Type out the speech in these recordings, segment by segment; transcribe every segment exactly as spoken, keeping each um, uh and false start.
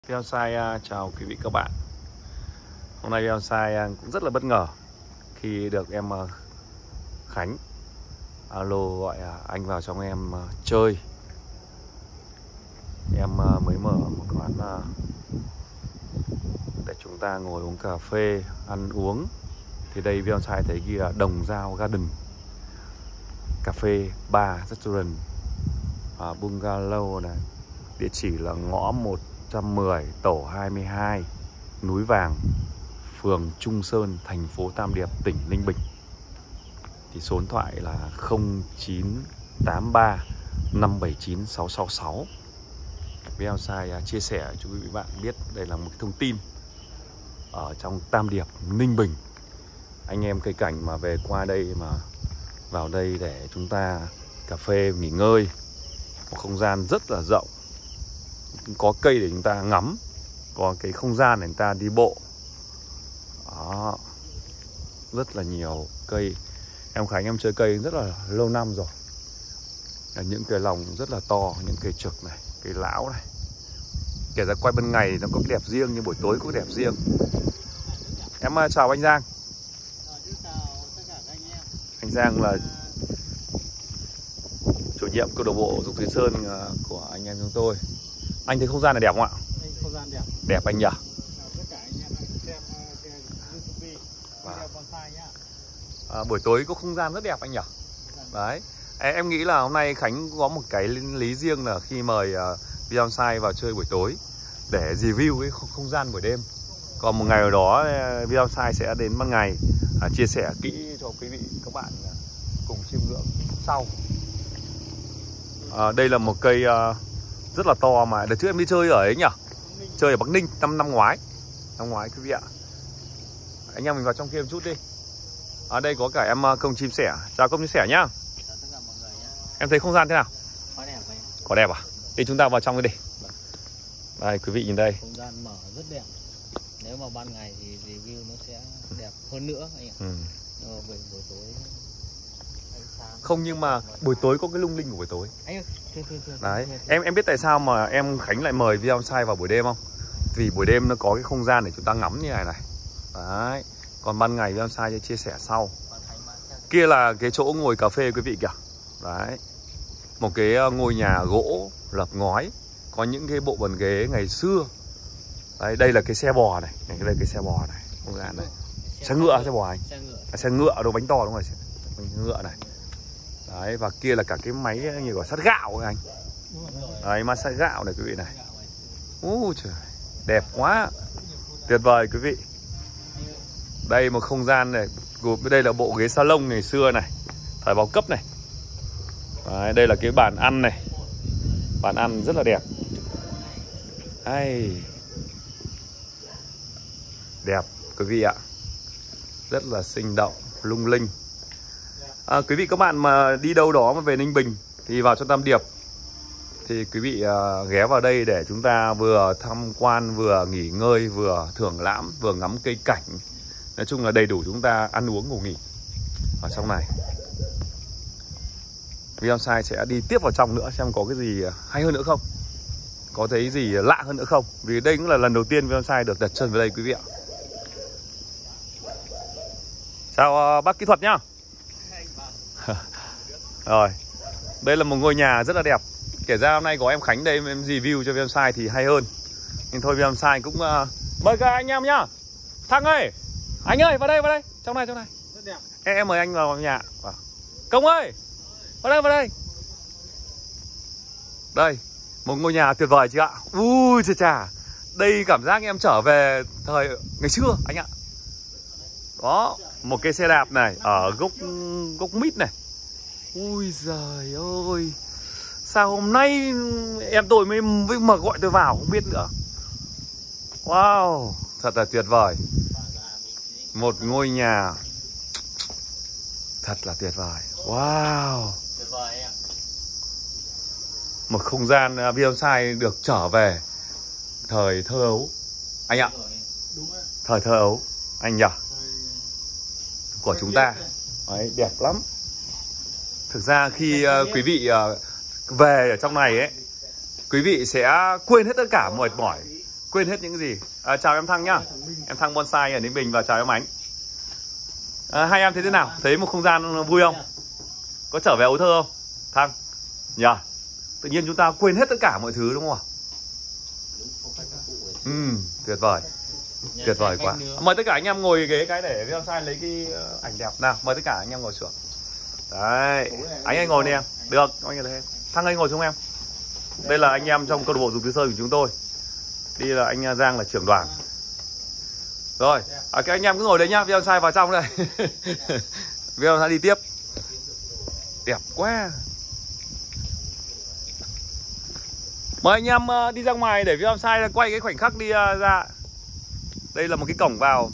Bonsai uh, chào quý vị các bạn. Hôm nay Bonsai uh, cũng rất là bất ngờ khi được em uh, Khánh alo gọi uh, anh vào trong em uh, chơi. Em uh, mới mở một quán uh, để chúng ta ngồi uống cà phê, ăn uống. Thì đây Bonsai thấy ghi là Đồng Dao Garden, cà phê, bar, restaurant, uh, bungalow này. Địa chỉ là ngõ một trăm mười tổ hai mươi hai, Núi Vàng, phường Trung Sơn, thành phố Tam Điệp, tỉnh Ninh Bình. Thì số điện thoại là không chín tám ba năm bảy chín sáu sáu sáu. Bonsai chia sẻ cho quý vị bạn biết đây là một thông tin ở trong Tam Điệp, Ninh Bình. Anh em cây cảnh mà về qua đây mà vào đây để chúng ta cà phê nghỉ ngơi, một không gian rất là rộng, có cây để chúng ta ngắm, có cái không gian để chúng ta đi bộ. Đó, rất là nhiều cây. Em Khánh em chơi cây rất là lâu năm rồi. Những cây lòng rất là to, những cây trực này, cây lão này. Kể ra quay ban ngày nó có đẹp riêng, nhưng buổi tối có đẹp riêng. Em chào anh Giang. Anh Giang là chủ nhiệm câu lạc bộ Dục Thúy Sơn của anh em chúng tôi. Anh thấy không gian này đẹp không ạ? Không gian đẹp. Đẹp anh nhỉ? Tất cả anh em xem YouTube video bonsai nhá. À, buổi tối có không gian rất đẹp anh nhỉ? Đấy. Em nghĩ là hôm nay Khánh có một cái lý riêng là khi mời uh, Bonsai vào chơi buổi tối để review cái không gian buổi đêm. Còn một ngày nào đó Bonsai sẽ đến ban ngày uh, chia sẻ kỹ cho quý vị các bạn uh, cùng chiêm ngưỡng sau. Uh, đây là một cây uh, rất là to mà đợt trước em đi chơi ở ấy nhỉ? Chơi ở Bắc Ninh năm năm ngoái. Năm ngoái quý vị ạ. Anh em mình vào trong kia một chút đi. Ở đây có cả em Công Chim Sẻ. Chào Công Chim Sẻ nhá. Chào tất cả mọi người nhá. Em thấy không gian thế nào? Có đẹp không? Có đẹp à? Thì chúng ta vào trong đi. Đây quý vị nhìn đây. Không gian mở rất đẹp. Nếu mà ban ngày thì review nó sẽ đẹp hơn nữa anh ạ. Ừ. Nhưng mà buổi, buổi tối ánh sáng. Không, nhưng mà buổi tối có cái lung linh của buổi tối. Anh ơi, thưa, thưa, thưa, đấy. thưa, thưa. Em em biết tại sao mà em Khánh lại mời Bonsai vào buổi đêm không? Vì buổi đêm nó có cái không gian để chúng ta ngắm như này này. Đấy. Còn ban ngày Bonsai sẽ chia sẻ sau. Kia là cái chỗ ngồi cà phê quý vị kìa. Đấy. Một cái ngôi nhà gỗ lợp ngói, có những cái bộ bàn ghế ngày xưa. Đấy, đây là cái xe bò này, đây là cái xe bò này, không gian này. Xe ngựa, xe bò anh. Xe ngựa. À, xe ngựa đồ bánh to đúng rồi, bánh ngựa này. Đấy, và kia là cả cái máy như gọi sắt gạo ấy anh. Đấy, mà sắt gạo này quý vị này. Úi trời, đẹp quá. Tuyệt vời quý vị. Đây một không gian này, đây là bộ ghế salon ngày xưa này, thời bao cấp này. Đấy, đây là cái bàn ăn này. Bàn ăn rất là đẹp. Đây. Đẹp quý vị ạ. Rất là sinh động, lung linh. À, quý vị các bạn mà đi đâu đó mà về Ninh Bình thì vào trong Tam Điệp thì quý vị uh, ghé vào đây để chúng ta vừa tham quan, vừa nghỉ ngơi, vừa thưởng lãm, vừa ngắm cây cảnh. Nói chung là đầy đủ chúng ta ăn uống ngủ nghỉ ở trong này. Bonsai sẽ đi tiếp vào trong nữa xem có cái gì hay hơn nữa không, có thấy gì lạ hơn nữa không. Vì đây cũng là lần đầu tiên Bonsai được đặt chân vào đây quý vị ạ. Chào uh, bác kỹ thuật nhá. Rồi, đây là một ngôi nhà rất là đẹp. Kể ra hôm nay có em Khánh đây em review cho Bonsai thì hay hơn. Nhưng thôi Bonsai cũng uh... mời các anh em nhá. Thăng ơi, anh ơi vào đây, vào đây, trong này, trong này. Rất đẹp. Em, em mời anh vào nhà. Công ơi, vào đây, vào đây. Đây, một ngôi nhà tuyệt vời chứ ạ. Ui chà chà, đây cảm giác em trở về thời ngày xưa anh ạ. Đó, một cái xe đạp này ở gốc gốc mít này. Ui giời ơi, sao hôm nay em tôi mới, mới mà gọi tôi vào không biết nữa. Wow, thật là tuyệt vời. Một ngôi nhà thật là tuyệt vời. Wow, Tuyệt vời em. một không gian Bonsai được trở về thời thơ ấu anh ạ. Thời thơ ấu anh nhỉ, của chúng ta. Đấy, đẹp lắm. Thực ra khi uh, quý vị uh, về ở trong này ấy, quý vị sẽ quên hết tất cả mệt mỏi quên hết những cái gì. À, chào em Thăng nhá. Em Thăng Bonsai ở Ninh Bình và chào em Ánh. À, hai em thấy thế nào? Thấy một không gian vui không? Có trở về ấu thơ không? Thăng nhỉ? Yeah. Tự nhiên chúng ta quên hết tất cả mọi thứ đúng không ạ? Ừ, tuyệt vời. Tuyệt vời quá. Mời tất cả anh em ngồi ghế cái để Bonsai lấy cái ảnh đẹp. Nào, mời tất cả anh em ngồi xuống. Đấy, anh anh ngồi nè em. Được, anh ở đây. Thăng anh ngồi xuống em. Đây là anh em trong câu lạc bộ Dục Tứ Sơn của chúng tôi. Đi là anh Giang là trưởng đoàn. Rồi, à, các anh em cứ ngồi đấy nhá, Bonsai vào trong đây. Bonsai đi tiếp. Đẹp quá. Mời anh em uh, đi ra ngoài để Bonsai quay cái khoảnh khắc đi uh, ra. Đây là một cái cổng vào.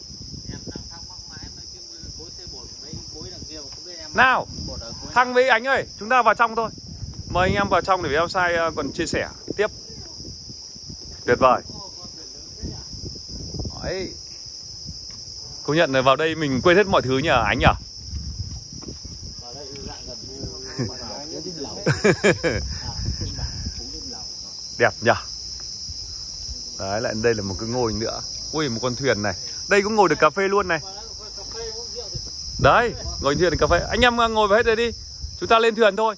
Nào, Thăng với Ánh ơi, chúng ta vào trong thôi. Mời anh em vào trong để Bonsai uh, còn chia sẻ tiếp. Tuyệt vời. Đấy. Công nhận là vào đây mình quên hết mọi thứ nhờ Ánh nhỉ? Đẹp nhỉ? Đấy, lại đây là một cái ngôi nữa. Ui, một con thuyền này. Đây cũng ngồi được cà phê luôn này. Đấy, ngồi thuyền được cà phê. Anh em ngồi vào hết đây đi. Chúng ta lên thuyền thôi.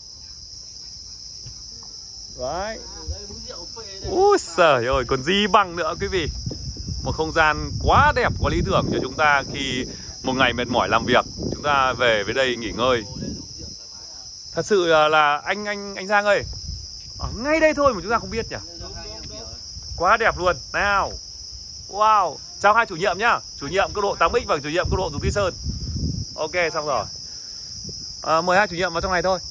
Đấy. Úi giời ơi, còn gì bằng nữa quý vị. Một không gian quá đẹp, quá lý tưởng cho chúng ta khi một ngày mệt mỏi làm việc, chúng ta về với đây nghỉ ngơi. Thật sự là anh anh anh Giang ơi, ở ngay đây thôi mà chúng ta không biết nhỉ. Quá đẹp luôn. Nào. Wow. Chào hai chủ nhiệm nhá. Chủ nhiệm câu độ tám x và chủ nhiệm câu độ Dục Tứ Sơn. Ok, xong rồi. À, mời hai chủ nhiệm vào trong này thôi.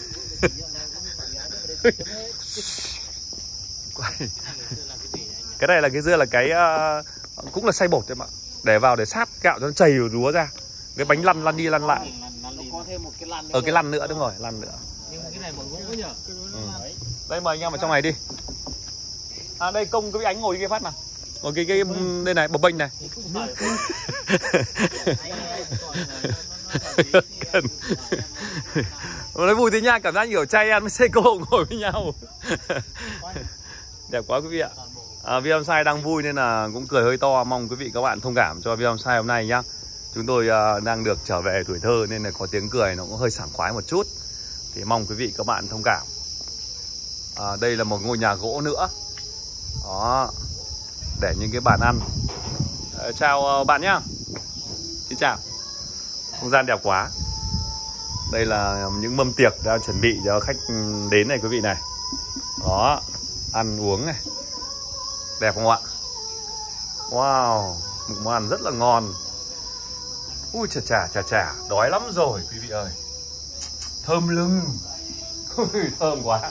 Cái này là cái dưa là cái uh, cũng là xay bột em ạ. Để vào để sát gạo cho nó chảy vào rúa ra. Cái bánh lăn lăn đi lăn lại. Ở cái lăn nữa, đúng rồi, lăn nữa. Nhưng cái này bằng gỗ nhỉ? Ừ. Đây mời anh em vào trong này đi. À đây Công cái Ánh ngồi đi cái phát nào. Ngồi cái cái đây này, bập bênh này. Nói vui thế nha, cảm giác nhiều trai ăn với Seiko ngồi với nhau. Đẹp quá quý vị ạ. À, Bonsai đang vui nên là cũng cười hơi to. Mong quý vị các bạn thông cảm cho Bonsai hôm nay nhá. Chúng tôi uh, đang được trở về tuổi thơ nên là có tiếng cười nó cũng hơi sảng khoái một chút. Thì mong quý vị các bạn thông cảm. À, đây là một ngôi nhà gỗ nữa. Đó. Để những cái bàn ăn. À, chào uh, bạn nhá. Xin chào. Không gian đẹp quá. Đây là những mâm tiệc đang chuẩn bị cho khách đến này quý vị này. Đó. Ăn uống này. Đẹp không ạ? Wow. Một món ăn rất là ngon. Ui chà chà chà chà. Đói lắm rồi quý vị ơi. Thơm lưng. Thơm quá.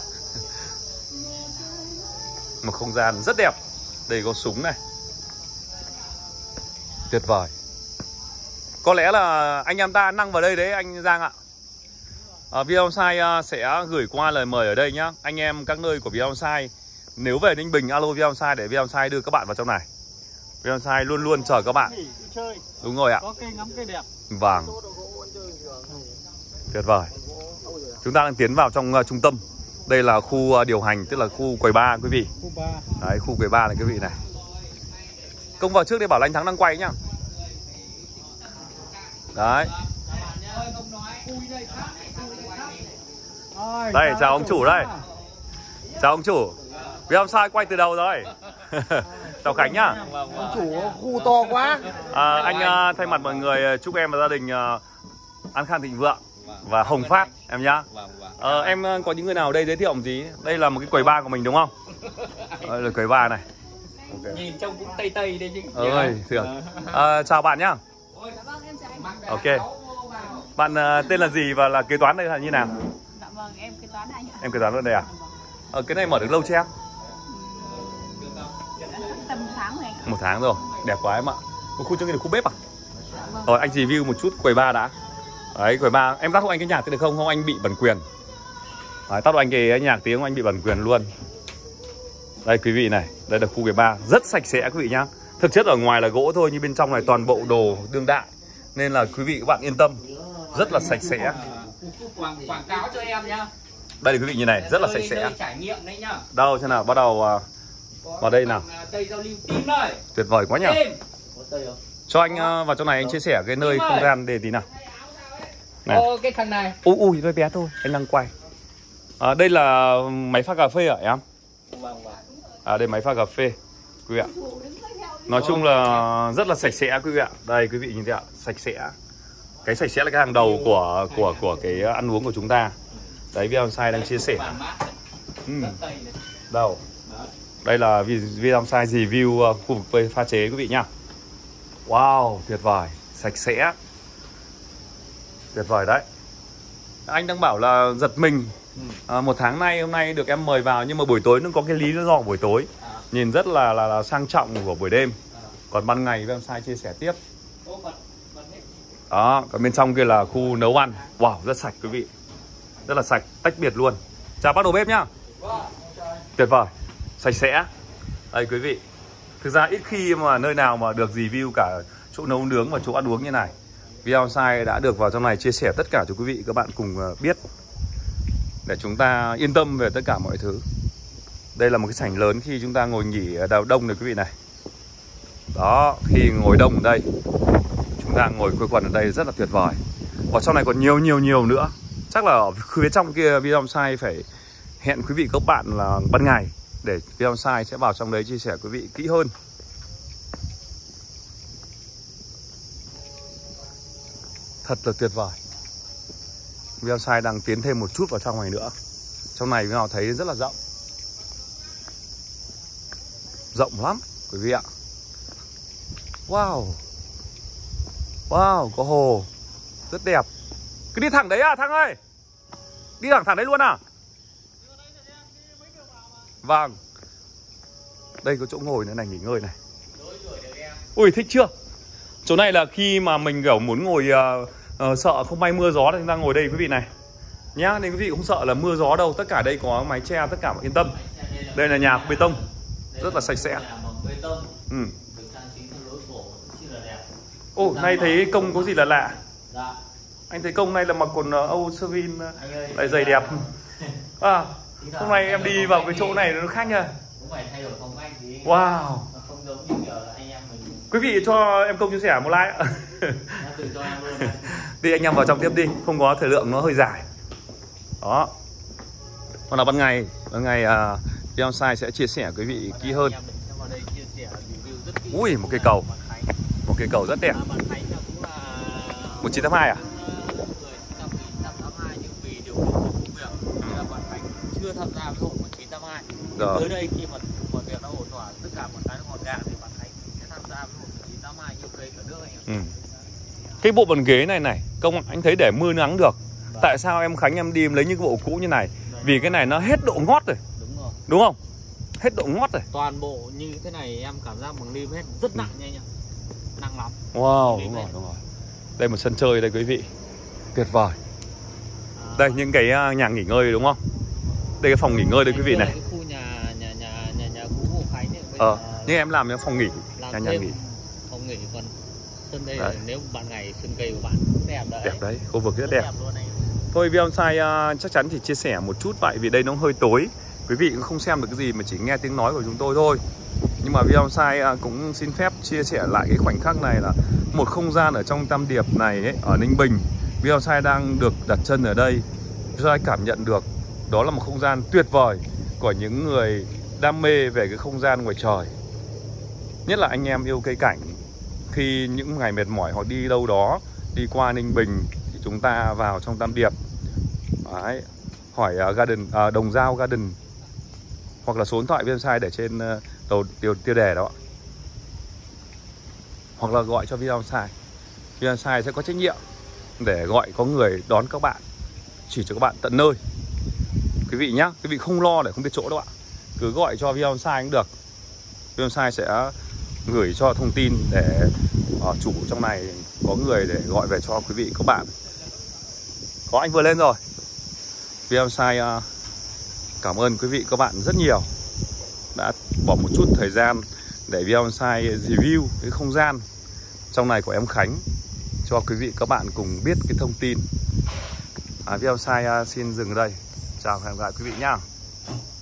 Một không gian rất đẹp. Đây có súng này. Tuyệt vời. Có lẽ là anh em ta năng vào đây đấy anh Giang ạ. à, Bonsai sẽ gửi qua lời mời ở đây nhá. Anh em các nơi của Bonsai nếu về Ninh Bình alo Bonsai để Bonsai đưa các bạn vào trong này. Bonsai luôn luôn chờ các bạn. Đúng rồi ạ. Có cây ngắm cây đẹp. Vâng. Tuyệt vời. Chúng ta đang tiến vào trong uh, trung tâm. Đây là khu uh, điều hành, tức là khu quầy bar quý vị. Khu bar. Đấy, khu quầy bar này quý vị này. Công vào trước để bảo là anh Thắng đang quay nhá. Đấy. Đây, chào ông chủ đây. Chào ông chủ. Bonsai quay từ đầu rồi. Chào Khánh nhá. Ông chủ khu to quá. À, anh uh, thay mặt mọi người chúc em và gia đình uh, an khang thịnh vượng và hồng phát em nhá. À, em uh, có những người nào ở đây giới thiệu một tí. Đây là một cái quầy bar của mình đúng không? Đây là quầy bar này. Okay. Nhìn trông cũng tây tây đấy chứ. Ơi, thường. À, chào bạn nhá. Ok. Bạn uh, tên là gì và là kế toán đây là như nào? Dạ vâng, em kế toán anh ạ. Em kế toán luôn đây à? Ờ, cái này mở được lâu chưa em? Tầm một tháng rồi anh ạ. Một tháng rồi, đẹp quá em ạ. Một khu trong kia là khu bếp à? Dạ vâng. Rồi anh review một chút quầy bar đã. Đấy, quầy bar, em tắt hộ anh cái nhạc thì được không? Không anh bị bản quyền. Đấy, tắt hộ anh cái nhạc tiếng anh bị bản quyền luôn. Đây quý vị này, đây là khu quầy bar rất sạch sẽ quý vị nhá. Thực chất ở ngoài là gỗ thôi nhưng bên trong này toàn bộ đồ đương đại. Nên là quý vị các bạn yên tâm, rất là sạch sẽ. Quảng, quảng cáo cho em nhá. Đây là quý vị như này, rất là sạch sẽ. Trải nghiệm đấy nhá. Đâu xem nào, bắt đầu uh, Vào đây nào. Cây rau lưu tím đây. Tuyệt vời quá nhỉ. Có cây không? Cho anh uh, vào trong này anh chia sẻ cái nơi không gian để tí nào. Này. Ô, cái thằng này. Ui ui hơi bé thôi, anh đang quay. À, đây là máy pha cà phê hả em? Vâng vâng. À đây máy pha cà phê quý vị ạ. Nói chung là rất là sạch sẽ quý vị ạ. Đây quý vị nhìn thấy ạ, sạch sẽ. Cái sạch sẽ là cái hàng đầu của của của cái ăn uống của chúng ta. Đấy Vietnamsai đang chia sẻ. Ừ. Đâu? Đây là Vietnamsai review khu vực phê pha chế quý vị nhá. Wow, tuyệt vời, sạch sẽ. Tuyệt vời đấy. Anh đang bảo là giật mình. À, một tháng nay hôm nay được em mời vào nhưng mà buổi tối nó có cái lý do của buổi tối. Nhìn rất là là, là sang trọng của buổi đêm. Còn ban ngày Vietnamsai chia sẻ tiếp. Đó, còn bên trong kia là khu nấu ăn. Wow, rất sạch quý vị. Rất là sạch, tách biệt luôn. Chào bác đầu bếp nhá. Tuyệt vời, sạch sẽ. Đây quý vị. Thực ra ít khi mà nơi nào mà được review cả chỗ nấu nướng và chỗ ăn uống như này. Vietnamsai đã được vào trong này chia sẻ tất cả cho quý vị các bạn cùng biết, để chúng ta yên tâm về tất cả mọi thứ. Đây là một cái sảnh lớn khi chúng ta ngồi nghỉ đào đông này quý vị này. Đó, khi ngồi đông ở đây, chúng ta ngồi quây quần ở đây rất là tuyệt vời. Ở trong này còn nhiều nhiều nhiều nữa. Chắc là ở phía trong kia Vietnamsai phải hẹn quý vị các bạn là ban ngày để Vietnamsai sẽ vào trong đấy chia sẻ quý vị kỹ hơn. Thật là tuyệt vời. Vietnamsai đang tiến thêm một chút vào trong này nữa. Trong này Vietnamsai thấy rất là rộng. Rộng lắm quý vị ạ. Wow. Wow, có hồ. Rất đẹp. Cứ đi thẳng đấy à Thăng ơi? Đi thẳng thẳng đấy luôn à? Vâng. Đây có chỗ ngồi nữa này, nghỉ ngơi này. Ui thích chưa? Chỗ này là khi mà mình kiểu muốn ngồi uh, uh, sợ không may mưa gió thì chúng ta ngồi đây quý vị này nhá, nên quý vị không sợ là mưa gió đâu. Tất cả đây có mái che, tất cả yên tâm. Đây là nhà bê tông, rất là sạch sẽ. Ừ. Ồ, nay thấy công có gì là lạ? Anh thấy công này là mặc quần Âu Sơ Vin lại giày đẹp. À, hôm nay em đi vào cái chỗ này nó khác nha. Wow. Quý vị cho em công chia sẻ một like ạ. Đi anh em vào trong tiếp đi, không có thời lượng nó hơi dài. Đó. Còn là ban ngày, ban ngày uh, Vietnamsai sẽ chia sẻ quý vị kỹ hơn. Ui, một cây cầu. Một cây cầu rất đẹp. một chín tám hai à? Chưa tham gia với hội một chín tám hai. Rồi. Tới đây khi mà mọi việc nó ổn thỏa, tất cả mọi cái nó ngọt gàng thì bạn Khánh sẽ tham gia với hội một chín tám hai như cây cả nước anh ạ. Ừ. Cái bộ bàn ghế này này, công anh thấy để mưa nắng được. Vâng. Tại sao em Khánh em đi em lấy những cái bộ cũ như này? Vâng. Vì cái này nó hết độ ngót rồi. Đúng rồi. Đúng không? Hết độ ngót rồi. Toàn bộ như thế này em cảm giác bằng lim hết, rất nặng nha anh ạ. Nặng lắm. Wow, đúng rồi, đúng rồi. Đây một sân chơi đây quý vị. Tuyệt vời. À. Đây những cái nhà nghỉ ngơi đúng không? Đây cái phòng nghỉ ngơi đây quý vị này. Cái khu nhà nhà nhà nhà, nhà cũ của Khánh ấy. Ờ, nhưng em làm cái phòng nghỉ, làm nhà nhà nghỉ. Phòng nghỉ còn sân đây là nếu ban ngày sân cây của bạn cũng đẹp đấy. Đẹp đấy, khu vực rất, rất đẹp. đẹp luôn anh. Thôi Vietnamsai uh, chắc chắn chỉ chia sẻ một chút vậy vì đây nó hơi tối. Quý vị cũng không xem được cái gì mà chỉ nghe tiếng nói của chúng tôi thôi. Nhưng mà Vietnamsai uh, cũng xin phép chia sẻ lại cái khoảnh khắc này là một không gian ở trong Tam Điệp này ấy, ở Ninh Bình. Vietnamsai đang được đặt chân ở đây. Vietnamsai cảm nhận được đó là một không gian tuyệt vời của những người đam mê về cái không gian ngoài trời. Nhất là anh em yêu cây cảnh. Khi những ngày mệt mỏi hoặc đi đâu đó, đi qua Ninh Bình thì chúng ta vào trong Tam Điệp. Đấy, hỏi uh, garden, uh, Đồng Giao Garden hoặc là số điện thoại Vietnamsai để trên uh, đầu tiêu, tiêu đề đó. Hoặc là gọi cho Vietnamsai. Vietnamsai sẽ có trách nhiệm để gọi có người đón các bạn, chỉ cho các bạn tận nơi. Quý vị nhá, quý vị không lo để không biết chỗ đâu ạ. Cứ gọi cho Vietnamsai cũng được. Vietnamsai sẽ gửi cho thông tin để uh, chủ trong này có người để gọi về cho quý vị các bạn. Có anh vừa lên rồi. Vietnamsai uh, cảm ơn quý vị các bạn rất nhiều đã bỏ một chút thời gian để Vietnamsai review cái không gian trong này của em Khánh cho quý vị các bạn cùng biết cái thông tin. À, Vietnamsai uh, xin dừng ở đây. Chào và hẹn gặp lại quý vị nhá.